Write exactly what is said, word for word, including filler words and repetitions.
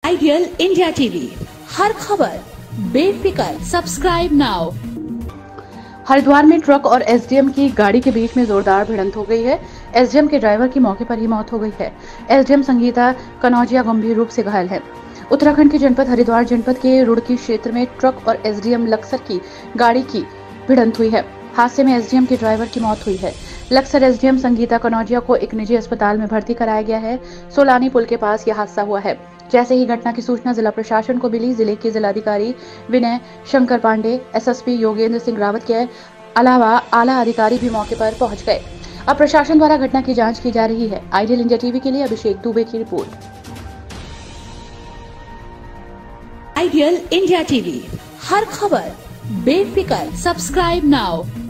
Ideal India TV, हर खबर बेफिक्र। Subscribe now. हरिद्वार में ट्रक और एसडीएम की गाड़ी के बीच में जोरदार भिड़ंत हो गई है। एसडीएम के ड्राइवर की मौके पर ही मौत हो गई है। एसडीएम संगीता कनौजिया गंभीर रूप से घायल है। उत्तराखंड के जनपद हरिद्वार जनपद के रुड़की क्षेत्र में ट्रक और एसडीएम लक्सर की गाड़ी की भिड़ंत हुई है। हादसे में एसडीएम के ड्राइवर की मौत हुई है। लक्सर एसडीएम संगीता कनौजिया को एक निजी अस्पताल में भर्ती कराया गया है। सोलानी पुल के पास यह हादसा हुआ है। जैसे ही घटना की सूचना जिला प्रशासन को मिली, जिले के जिलाधिकारी विनय शंकर पांडे, एसएसपी योगेंद्र सिंह रावत के अलावा आला अधिकारी भी मौके पर पहुंच गए। अब प्रशासन द्वारा घटना की जांच की जा रही है। आइडियल इंडिया टीवी के लिए अभिषेक दुबे की रिपोर्ट। आइडियल इंडिया टीवी, हर खबर बेफिक्र। Subscribe now.